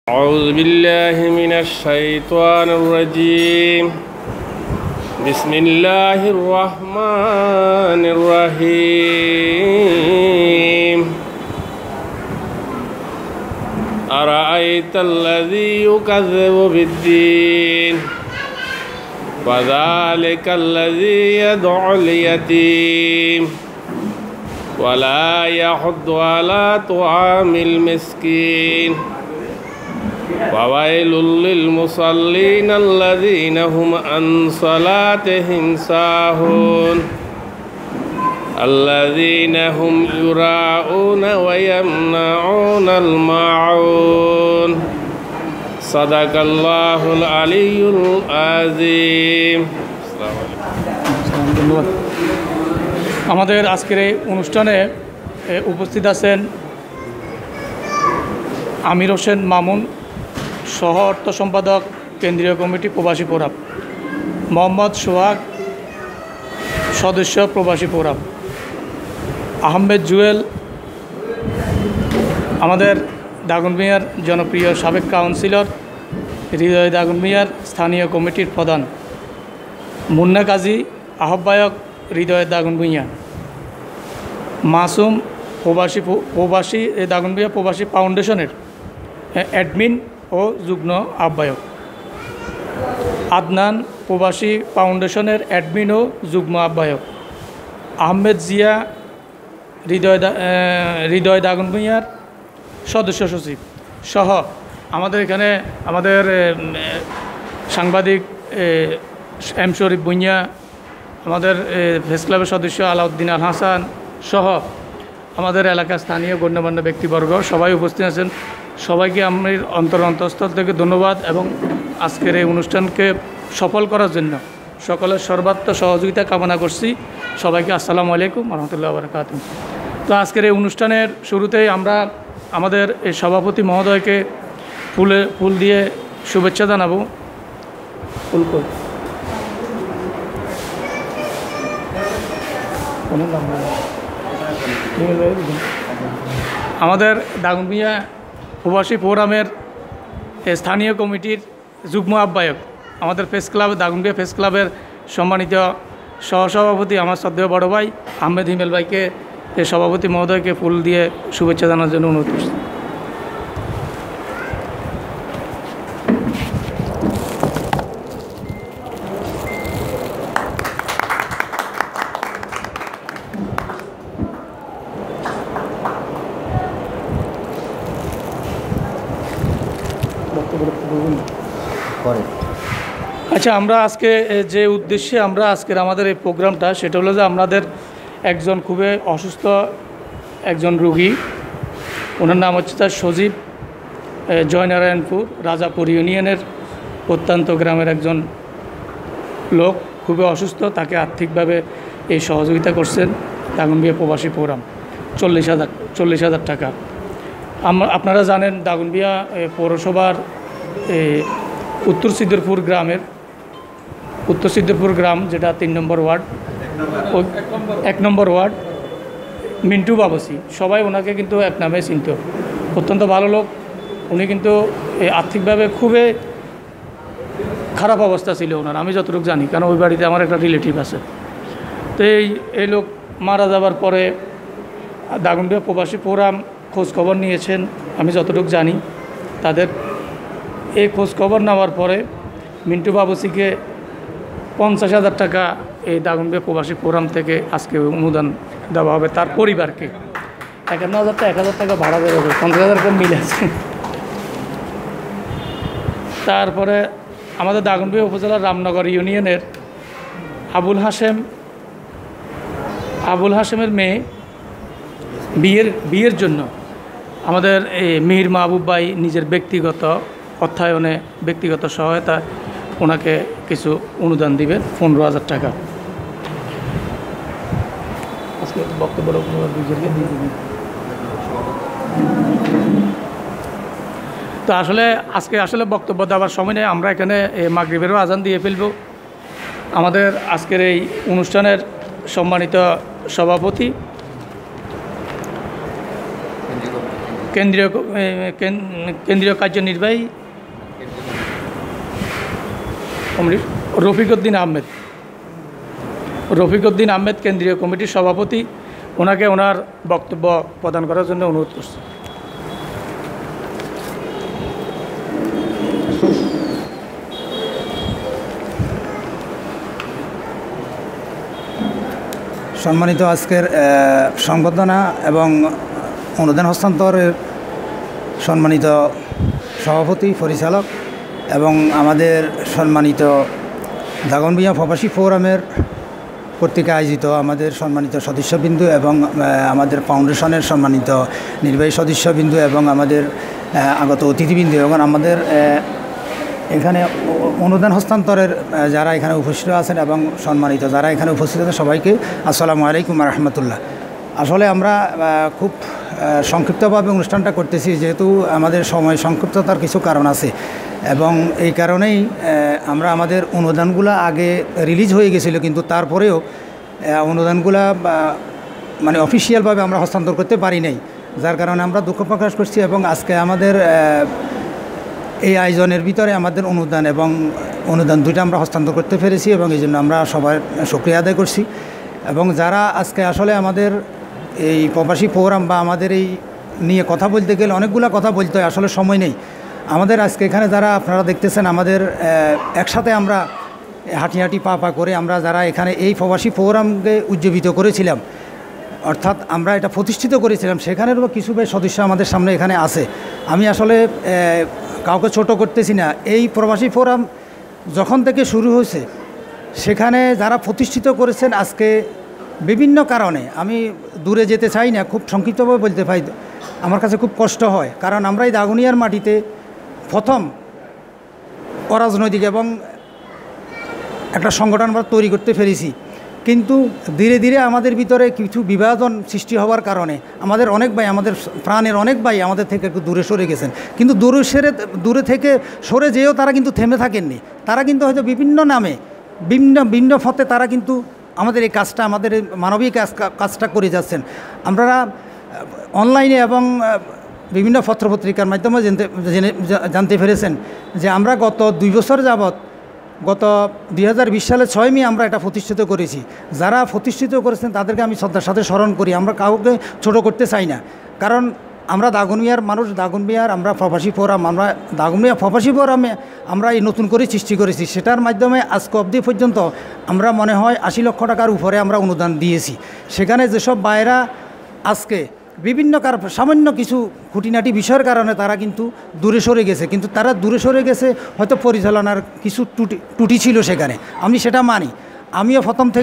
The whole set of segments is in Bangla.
أعوذ بالله من الشيطان الرجيم بسم الله الرحمن الرحيم أرأيت الذي يكذب بالدين فذلك الذي يدعو اليتيم ولا يحض على طعام المسكين وويل للمصلين الذين هم عن صلاتهم ساهون الذين هم يراءون ويمنعون الماعون صدق الله العلي العظيم। ধন্যবাদ। আমাদের আজকের এই অনুষ্ঠানে উপস্থিত আছেন আমির হোসেন মামুন, সহ অর্থ সম্পাদক, কেন্দ্রীয় কমিটি প্রবাসী ফোরাম; মোহাম্মদ সোহাগ, সদস্য প্রবাসী ফোরাম; আহমেদ জুয়েল, আমাদের দাগনভূঞার জনপ্রিয় সাবেক কাউন্সিলর, হৃদয় দাগনভূঞার স্থানীয় কমিটির প্রধান; মুন্না কাজী, আহ্বায়ক, হৃদয় দাগনভূঞা; মাসুম, প্রবাসী দাগনভূঞা প্রবাসী ফাউন্ডেশনের অ্যাডমিন ও যুগ্ম আহ্বায়ক; আদনান, প্রবাসী ফাউন্ডেশনের অ্যাডমিন ও যুগ্ম আহ্বায়ক; আহমেদ জিয়া, হৃদয় দাগনভূঞার সদস্য সচিব সহ আমাদের এখানে আমাদের সাংবাদিক এম শরীফ ভূঁইয়া, আমাদের প্রেস ক্লাবের সদস্য আলাউদ্দিন আল হাসান সহ আমাদের এলাকার স্থানীয় গণ্যমান্য ব্যক্তিবর্গ সবাই উপস্থিত আছেন। সবাইকে আমি অন্তঃস্থল থেকে ধন্যবাদ এবং আজকের এই অনুষ্ঠানকে সফল করার জন্য সকলের সর্বাত্মক সহযোগিতা কামনা করছি। সবাইকে আসসালামু আলাইকুম রহমতুল্লাহ বারাকাতুহু। তো আজকের এই অনুষ্ঠানের শুরুতেই আমরা আমাদের এই সভাপতি মহোদয়কে ফুল দিয়ে শুভেচ্ছা জানাবো। আমাদের দাগনভূঞা প্রবাসী ফোরামের স্থানীয় কমিটির যুগ্ম আহ্বায়ক, আমাদের প্রেস ক্লাব, দাগনভূঞা প্রেস ক্লাবের সম্মানিত সহসভাপতি আমার শ্রদ্ধেয় বড় ভাই আহমেদ হিমেল ভাইকে, সভাপতি মহোদয়কে ফুল দিয়ে শুভেচ্ছা জানার জন্য অনুরোধ করছি। আচ্ছা, আমরা আজকে যে উদ্দেশ্যে আমরা আজকের আমাদের এই প্রোগ্রামটা, সেটা হলো যে আমাদের একজন খুবই অসুস্থ একজন রুগী, ওনার নাম হচ্ছে তার সজীব, জয়নারায়ণপুর রাজাপুর ইউনিয়নের প্রত্যন্ত গ্রামের একজন লোক, খুবই অসুস্থ। তাকে আর্থিকভাবে এই সহযোগিতা করছেন দাগনভূঞা প্রবাসী ফোরাম 40,000 টাকা। আপনারা জানেন দাগনভূঞা পৌরসভার উত্তর সিদ্দিরপুর গ্রাম, যেটা 3 নম্বর ওয়ার্ড, 1 নম্বর ওয়ার্ড, মিন্টু বাবসি, সবাই ওনাকে কিন্তু এক নামে চিনত। অত্যন্ত ভালো লোক উনি, কিন্তু আর্থিকভাবে খুবই খারাপ অবস্থা ছিল ওনার, আমি যতটুকু জানি, কারণ ওই বাড়িতে আমার একটা রিলেটিভ আছে। তো এই লোক মারা যাবার পরে দাগনভূঞা প্রবাসী ফোরাম খোঁজখবর নিয়েছেন, আমি যতটুকু জানি। তাদের এই খোঁজখবর নেওয়ার পরে মিন্টু বাবুসিকে 50,000 টাকা এই দাগনভূঞা প্রবাসী ফোরাম থেকে আজকে অনুদান দেওয়া হবে তার পরিবারকে। 51,000 টাকা ভাড়া দেওয়া হবে, 50,000 টাকা মিল আছে। তারপরে আমাদের দাগনভূঞা উপজেলার রামনগর ইউনিয়নের আবুল হাশেমের মেয়ে বিয়ের জন্য আমাদের এই মিহির মাহবুব ভাই নিজের ব্যক্তিগত অর্থায়নে, ব্যক্তিগত সহায়তা ওনাকে কিছু অনুদান দিবেন 15,000 টাকা। আজকে বক্তব্য তো আজকে বক্তব্য দেওয়ার সময় নেই, আমরা এখানে মাগরিবেরও আজান দিয়ে ফেলব। আমাদের আজকের এই অনুষ্ঠানের সম্মানিত সভাপতি কেন্দ্রীয় কার্যনির্বাহী রফিকউদ্দিন আহমেদ কেন্দ্রীয় কমিটির সভাপতি, ওনাকে ওনার বক্তব্য প্রদান করার জন্য অনুরোধ করছি। সম্মানিত আজকের সংবর্ধনা এবং অনুদান হস্তান্তরের সম্মানিত সভাপতি, পরিচালক এবং আমাদের সম্মানিত দাগনভূঞা প্রবাসী ফোরামের কর্তৃক আয়োজিত আমাদের সম্মানিত সদস্যবিন্দু এবং আমাদের ফাউন্ডেশনের সম্মানিত নির্বাহী সদস্যবিন্দু এবং আমাদের আগত অতিথিবৃন্দ এবং আমাদের এখানে অনুদান হস্তান্তরের যারা এখানে উপস্থিত আছেন এবং সম্মানিত যারা এখানে উপস্থিত আছেন সবাইকে আসসালামু আলাইকুম রহমতুল্লাহ। আসলে আমরা খুব সংক্ষিপ্তভাবে অনুষ্ঠানটা করতেছি, যেহেতু আমাদের সময় সংক্ষিপ্ততার কিছু কারণ আছে এবং এই কারণেই আমরা আমাদের অনুদানগুলো আগে রিলিজ হয়ে গেছিলো, কিন্তু তারপরেও অনুদানগুলা মানে অফিসিয়ালভাবে আমরা হস্তান্তর করতে পারি নাই, যার কারণে আমরা দুঃখ প্রকাশ করছি। এবং আজকে আমাদের এই আয়োজনের ভিতরে আমাদের অনুদান দুইটা আমরা হস্তান্তর করতে পেরেছি এবং এই জন্য আমরা সবার শুকরিয়া আদায় করছি। এবং যারা আজকে আসলে আমাদের এই প্রবাসী ফোরাম বা আমাদের এই নিয়ে কথা বলতে গেলে অনেকগুলো কথা বলতে হয়, আসলে সময় নেই আমাদের। আজকে এখানে যারা আপনারা দেখতেছেন আমাদের একসাথে আমরা হাঁটি পা করে আমরা যারা এখানে এই প্রবাসী ফোরামকে উজ্জীবিত করেছিলাম, অর্থাৎ আমরা এটা প্রতিষ্ঠিত করেছিলাম, সেখানেরও কিছু সদস্য আমাদের সামনে এখানে আছে। আমি আসলে কাউকে ছোট করতেছি না। এই প্রবাসী ফোরাম যখন থেকে শুরু হয়েছে সেখানে যারা প্রতিষ্ঠিত করেছেন আজকে বিভিন্ন কারণে, আমি দূরে যেতে চাই না, খুব সংক্ষিপ্তভাবে বলতে পাই, আমার কাছে খুব কষ্ট হয়, কারণ আমরা এই দাগনিয়ার মাটিতে প্রথম অরাজনৈতিক এবং একটা সংগঠন আমরা তৈরি করতে পেরেছি, কিন্তু ধীরে ধীরে আমাদের ভিতরে কিছু বিভাজন সৃষ্টি হওয়ার কারণে আমাদের অনেক ভাই, আমাদের প্রাণের অনেক ভাই আমাদের থেকে একটু দূরে সরে গেছেন। কিন্তু দূরে থেকে সরে যেও তারা কিন্তু থেমে থাকেননি, তারা কিন্তু হয়তো বিভিন্ন নামে ভিন্ন পথে তারা কিন্তু আমাদের এই কাজটা, আমাদের এই মানবিক কাজটা করে যাচ্ছেন। আমরা অনলাইনে এবং বিভিন্ন পত্রপত্রিকার মাধ্যমে জানতে পেরেছেন যে আমরা গত 2 বছর যাবৎ, গত 2020 সালের 6 মে আমরা এটা প্রতিষ্ঠিত করেছি। যারা প্রতিষ্ঠিত করেছেন তাদেরকে আমি শ্রদ্ধার সাথে স্মরণ করি। আমরা কাউকে ছোট করতে চাই না, কারণ আমরা দাগনভূঞার মানুষ, দাগনভূঞার আমরা প্রবাসী ফোরাম, আমরা দাগনভূঞা প্রবাসী ফোরামে আমরা এই নতুন করে সৃষ্টি করেছি। সেটার মাধ্যমে আজকে অবধি পর্যন্ত আমরা মনে হয় 80 লক্ষ টাকার উপরে আমরা অনুদান দিয়েছি। সেখানে যেসব ভাইয়েরা আজকে বিভিন্ন সামান্য কিছু খুঁটিনাটি বিষয়ের কারণে তারা কিন্তু দূরে সরে গেছে, কিন্তু তারা দূরে সরে গেছে হয়তো পরিচালনার কিছু ত্রুটি ছিল সেখানে, আমি সেটা মানি। আমিও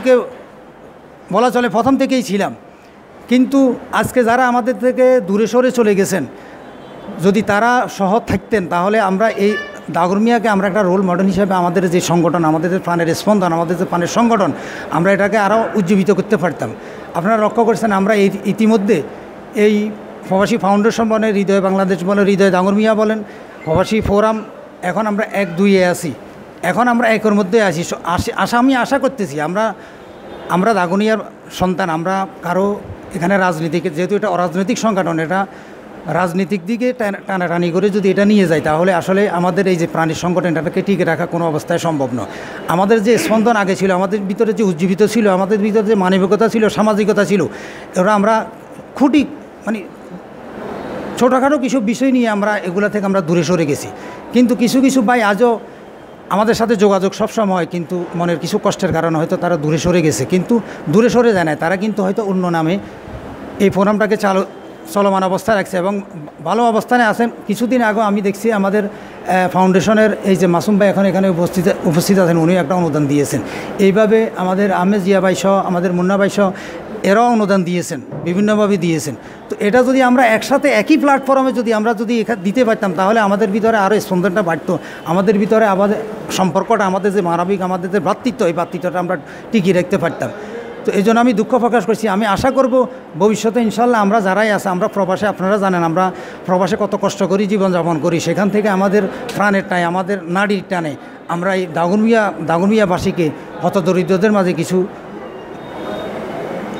প্রথম থেকেই ছিলাম, কিন্তু আজকে যারা আমাদের থেকে দূরে সরে চলে গেছেন, যদি তারা সহজ থাকতেন তাহলে আমরা এই দাগনভূঞাকে আমরা একটা রোল মডেল হিসেবে আমাদের যে সংগঠন, আমাদের যে প্রাণের স্পন্দন, আমাদের যে প্রাণের সংগঠন, আমরা এটাকে আরও উজ্জীবিত করতে পারতাম। আপনারা লক্ষ্য করছেন আমরা ইতিমধ্যে এই প্রবাসী ফাউন্ডেশন বলেন, হৃদয় বাংলাদেশ বলেন, হৃদয় দাগনভূঞা বলেন, প্রবাসী ফোরাম, এখন আমরা 1-2-এ আছি, এখন আমরা 1-এর মধ্যে আছি। আমি আশা করতেছি আমরা দাগনভূঞার সন্তান, আমরা কারো এখানে রাজনীতিকে, যেহেতু এটা অরাজনৈতিক সংগঠন, এটা রাজনীতিক দিকে টানাটানি করে যদি এটা নিয়ে যায় তাহলে আসলে আমাদের এই যে প্রাণীর সংগঠন এটাকে টিকে রাখা কোনো অবস্থায় সম্ভব নয়। আমাদের যে স্পন্দন আগে ছিল, আমাদের ভিতরে যে উজ্জীবিত ছিল, আমাদের ভিতরে যে মানবিকতা ছিল, সামাজিকতা ছিল, এরা আমরা খুঁটি মানে ছোটোখাটো কিছু বিষয় নিয়ে আমরা এগুলা থেকে আমরা দূরে সরে গেছি। কিন্তু কিছু ভাই আজও আমাদের সাথে যোগাযোগ সবসময়, কিন্তু মনের কিছু কষ্টের কারণে হয়তো তারা দূরে সরে গেছে, কিন্তু দূরে সরে যায় না, তারা কিন্তু হয়তো অন্য নামে এই ফোরামটাকে চলমান অবস্থায় রাখছে এবং ভালো অবস্থানে আছেন। কিছুদিন আগেও আমি দেখছি আমাদের ফাউন্ডেশনের এই যে মাসুম ভাই এখন এখানে উপস্থিত আছেন, উনি একটা অনুদান দিয়েছেন। এইভাবে আমাদের আহমেদ জিয়া ভাই সহ, আমাদের মুন্না ভাই সহ এরাও অনুদান দিয়েছেন, বিভিন্নভাবে দিয়েছেন। তো এটা যদি আমরা একসাথে একই প্ল্যাটফর্মে যদি দিতে পারতাম তাহলে আমাদের ভিতরে আরও স্পন্দনটা বাড়তো, আমাদের ভিতরে আমাদের সম্পর্কটা, আমাদের যে মানবিক, আমাদের যে ভ্রাতৃত্ব, এই ভ্রাতৃত্বটা আমরা টিকিয়ে রাখতে পারতাম। তো এই জন্য আমি দুঃখ প্রকাশ করছি। আমি আশা করব ভবিষ্যতে ইনশাল্লাহ আমরা যারাই আছে, আমরা প্রবাসে, আপনারা জানেন আমরা প্রবাসে কত কষ্ট করি, জীবনযাপন করি, সেখান থেকে আমাদের প্রাণের টানে, আমাদের নাড়ির টানে আমরা এই দাগনভূঞাবাসীকে হতদরিদ্রদের মাঝে কিছু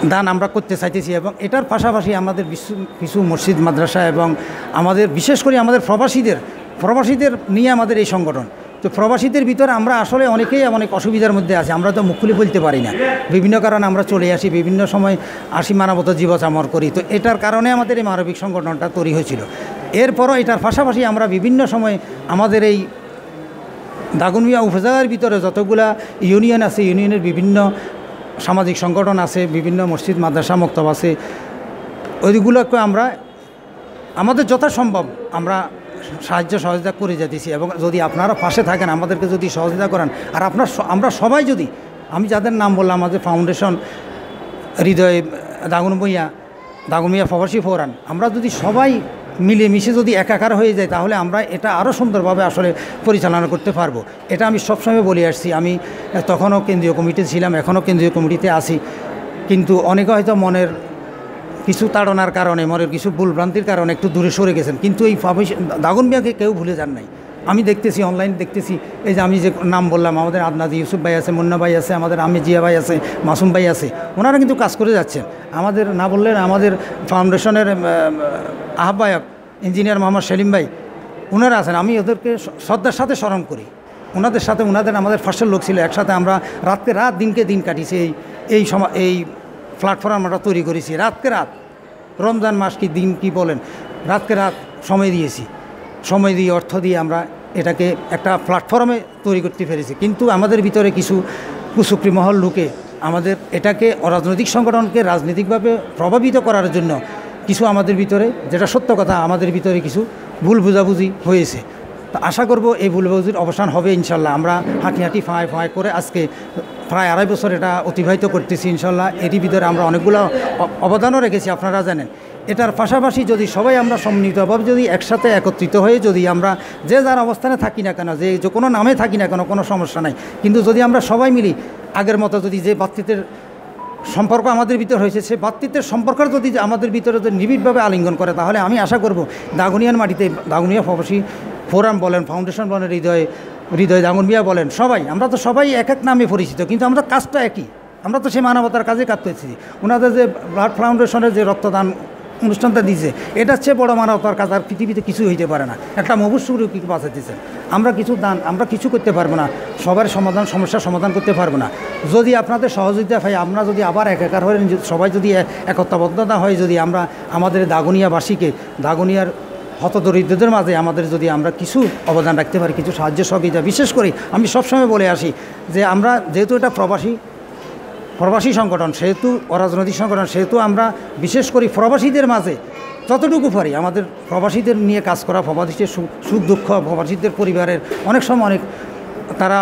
দান আমরা করতে চাইতেছি। এবং এটার পাশাপাশি আমাদের কিছু মসজিদ মাদ্রাসা এবং আমাদের বিশেষ করে আমাদের প্রবাসীদের নিয়ে আমাদের এই সংগঠন। তো প্রবাসীদের ভিতরে আমরা আসলে অনেকেই অনেক অসুবিধার মধ্যে আছি, আমরা তো মুখ খুলে বলতে পারি না, বিভিন্ন কারণে আমরা চলে আসি, বিভিন্ন সময় আসি, মানবতা জীবচামর করি। তো এটার কারণে আমাদের এই মানবিক সংগঠনটা তৈরি হয়েছিল। এরপরও এটার পাশাপাশি আমরা বিভিন্ন সময় আমাদের এই দাগনভূঞা উপজেলার ভিতরে যতগুলা ইউনিয়ন আছে, ইউনিয়নের বিভিন্ন সামাজিক সংগঠন আছে, বিভিন্ন মসজিদ মাদ্রাসা মক্তব আছে, ওইগুলোকে আমরা আমাদের যথাসম্ভব আমরা সাহায্য সহযোগিতা করে যেতেছি। এবং যদি আপনারা পাশে থাকেন, আমাদেরকে যদি সহযোগিতা করেন, আর আমরা সবাই যদি, আমি যাদের নাম বললাম, আমাদের ফাউন্ডেশন, হৃদয় দাগনভূঞা প্রবাসী ফোরাম, আমরা যদি সবাই মিলেমিশে যদি একাকার হয়ে যায়, তাহলে আমরা এটা আরও সুন্দরভাবে আসলে পরিচালনা করতে পারবো। এটা আমি সবসময় বলে আসছি। আমি তখনও কেন্দ্রীয় কমিটিতে ছিলাম, এখনও কেন্দ্রীয় কমিটিতে আছি, কিন্তু অনেকে হয়তো মনের কিছু তাড়নার কারণে, মনের কিছু ভুলভ্রান্তির কারণে একটু দূরে সরে গেছেন, কিন্তু এই দাগনভূঞাকে কেউ ভুলে যান নাই। আমি দেখতেছি, অনলাইনে দেখতেছি, এই যে আমি যে নাম বললাম, আমাদের আদনাজি ইউসুফ ভাই আছে, মুন্না ভাই আছে, আমাদের আমি জিয়া ভাই আছে, মাসুম ভাই আছে, ওনারা কিন্তু কাজ করে যাচ্ছেন। আমাদের না বললেন আমাদের ফাউন্ডেশনের আহ্বায়ক ইঞ্জিনিয়ার মোহাম্মদ সেলিম ভাই, ওনারা আছেন। আমি ওদেরকে শ্রদ্ধার সাথে স্মরণ করি। ওনাদের আমাদের ফার্স্টের লোক ছিল, একসাথে আমরা রাত দিনকে দিন কাটিয়েছি। এই প্ল্যাটফর্ম আমরা তৈরি করেছি, রাতকে রাত, রমজান মাস কি দিন কি বলেন, রাতকে রাত সময় দিয়েছি, সময় দিয়ে অর্থ দিয়ে আমরা এটাকে একটা প্ল্যাটফর্মে তৈরি করতে পেরেছি। কিন্তু আমাদের ভিতরে কিছু কুচক্রী মহল লোকে আমাদের এটাকে অরাজনৈতিক সংগঠনকে রাজনৈতিকভাবে প্রভাবিত করার জন্য কিছু আমাদের ভিতরে, যেটা সত্য কথা, আমাদের ভিতরে কিছু ভুল বোঝাবুঝি হয়েছে। তো আশা করব এই ভুল বোঝাবুঝির অবসান হবে ইনশাল্লাহ। আমরা হাঁটি ফাঁয় করে আজকে প্রায় 2.5 বছর এটা অতিবাহিত করতেছি ইনশাল্লাহ। এরই ভিতরে আমরা অনেকগুলো অবদানও রেখেছি, আপনারা জানেন। এটার পাশাপাশি যদি সবাই আমরা সম্মিলিতভাবে যদি একসাথে একত্রিত হয়ে যদি আমরা যে যার অবস্থানে থাকি না কেন, যে কোনো নামে থাকি না কেন, কোনো সমস্যা নাই, কিন্তু যদি আমরা সবাই মিলি আগের মতো যদি যে ভ্রাতৃত্বের সম্পর্ক আমাদের ভিতরে হয়েছে, সে ভ্রাতৃত্বের সম্পর্কের যদি আমাদের ভিতরে যদি নিবিড়ভাবে আলিঙ্গন করে, তাহলে আমি আশা করব দাগনভূঞার মাটিতে দাগনভূঞা প্রবাসী ফোরাম বলেন, ফাউন্ডেশন বলেন, হৃদয় দাগনভূঞা বলেন, সবাই আমরা তো সবাই এক এক নামে পরিচিত, কিন্তু আমরা কাজটা একই। আমরা তো সেই মানবতার কাজে কাটতেছি। ওনাদের যে ব্লাড ফাউন্ডেশনের যে রক্তদান অনুষ্ঠানটা দিয়েছে, এটার চেয়ে বড় মানবতার কাজ আর পৃথিবীতে কিছু হইতে পারে না। একটা মবুসুরও কি বাঁচাতেছে, আমরা কিছু দান, আমরা কিছু করতে পারবো না, সবার সমস্যার সমাধান করতে পারবো না। যদি আপনাদের সহযোগিতা পাই, আমরা যদি আবার একাকার হয়ে সবাই যদি একত্রবদ্ধতা হয়, যদি আমরা আমাদের দাগনভূঞাবাসীকে, দাগনভূঞার হতদরিদ্রদের মাঝে আমাদের যদি আমরা কিছু অবদান রাখতে পারি, কিছু সাহায্য সহযোগিতা, বিশেষ করে আমি সবসময় বলে আসি যে আমরা যেহেতু এটা প্রবাসী সংগঠন, সেহেতু অরাজনৈতিক সংগঠন, সেহেতু আমরা বিশেষ করে প্রবাসীদের মাঝে যতটুকু পারি আমাদের প্রবাসীদের নিয়ে কাজ করা, প্রবাসীদের সুখ দুঃখ, প্রবাসীদের পরিবারের অনেক সময় তারা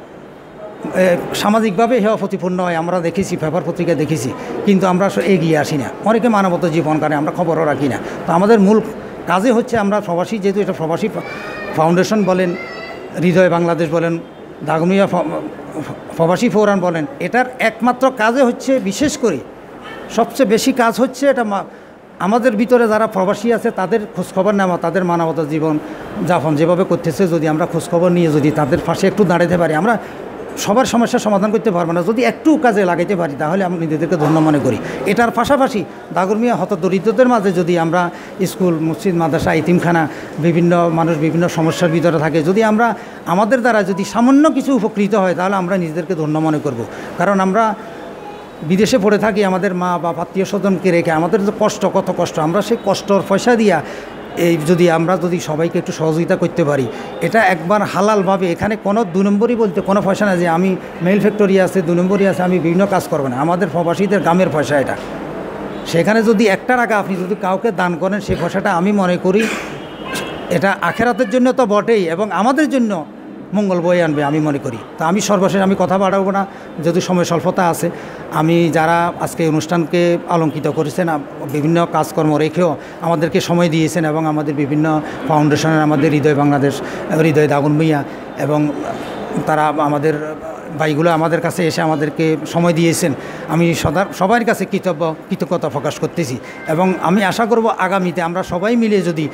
সামাজিকভাবে হেয় প্রতিপূর্ণ হয়, আমরা দেখেছি, পেপার পত্রিকায় দেখেছি, কিন্তু আমরা এগিয়ে আসি না। অনেকে মানবতা জীবন কাটে, আমরা খবরও রাখি না। তো আমাদের মূল কাজে হচ্ছে আমরা প্রবাসী, যেহেতু এটা প্রবাসী ফাউন্ডেশন বলেন, হৃদয় বাংলাদেশ বলেন, দাগনভূঞা প্রবাসী ফোরাম বলেন, এটার একমাত্র কাজে হচ্ছে, বিশেষ করে সবচেয়ে বেশি কাজ হচ্ছে এটা আমাদের ভিতরে যারা প্রবাসী আছে তাদের খোঁজখবর নেওয়া, তাদের মানবতা জীবন যাপন যেভাবে করতেছে, যদি আমরা খোঁজখবর নিয়ে যদি তাদের পাশে একটু দাঁড়াতে পারি, আমরা সবার সমস্যার সমাধান করতে পারবো না, যদি একটু কাজে লাগাইতে পারি, তাহলে আমি নিজেদেরকে ধন্য মনে করি। এটার পাশাপাশি দাগনভূঞা হতদরিদ্রদের মাঝে যদি আমরা স্কুল, মসজিদ, মাদ্রাসা, এতিমখানা, বিভিন্ন মানুষ বিভিন্ন সমস্যার ভিতরে থাকে, যদি আমরা আমাদের দ্বারা যদি সামান্য কিছু উপকৃত হয়, তাহলে আমরা নিজেদেরকে ধন্য মনে করব। কারণ আমরা বিদেশে পড়ে থাকি, আমাদের মা বা আত্মীয় স্বজনকে রেখে, আমাদের যে কত কষ্ট, আমরা সেই কষ্টর পয়সা দিয়া আমরা যদি সবাইকে একটু সহযোগিতা করতে পারি, এটা একবার হালালভাবে, এখানে কোনো 2 নম্বরই বলতে কোনো পয়সা না যে আমি মেল ফ্যাক্টরি আছে, 2 নম্বরই আছে, আমি বিভিন্ন কাজ করবো না। আমাদের প্রবাসীদের গ্রামের পয়সা এটা, সেখানে যদি 1 টাকা আপনি যদি কাউকে দান করেন, সেই পয়সাটা আমি মনে করি এটা আখেরাতের জন্য তো বটেই, এবং আমাদের জন্য মঙ্গল বয়ে আনবে আমি মনে করি। তো আমি সর্বশেষ আমি কথা বাড়াবো না, যেহেতু সময় স্বল্পতা আছে। আমি যারা আজকে অনুষ্ঠানকে অলঙ্কিত করেছেন, বিভিন্ন কাজকর্ম রেখেও আমাদেরকে সময় দিয়েছেন, এবং আমাদের বিভিন্ন ফাউন্ডেশনের, আমাদের হৃদয় বাংলাদেশ, হৃদয় দাগনভূঞা, এবং তারা আমাদের ভাইগুলো আমাদের কাছে এসে আমাদেরকে সময় দিয়েছেন, আমি সবার কাছে কৃতজ্ঞতা প্রকাশ করতেছি। এবং আমি আশা করব আগামীতে আমরা সবাই মিলে যদি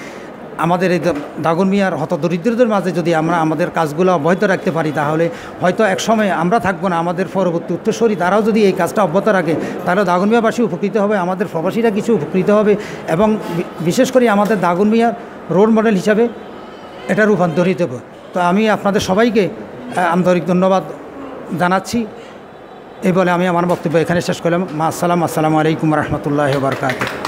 আমাদের এই দাগনমিয়ার হতদরিদ্রদের মাঝে যদি আমরা আমাদের কাজগুলো অব্যাহত রাখতে পারি, তাহলে হয়তো একসময় আমরা থাকবো না, আমাদের পরবর্তী উত্তরসূরি তারাও যদি এই কাজটা অব্যাহত রাখে, তাহলে দাগনমিয়াবাসী উপকৃত হবে, আমাদের প্রবাসীরা কিছু উপকৃত হবে, এবং বিশেষ করে আমাদের দাগনমিয়ার রোল মডেল হিসাবে এটা রূপান্তরিত হবে। তো আমি আপনাদের সবাইকে আন্তরিক ধন্যবাদ জানাচ্ছি। এই বলে আমি আমার বক্তব্য এখানে শেষ করলাম। আসসালামু আলাইকুম রহমতুল্লাহ বারকাতুহু।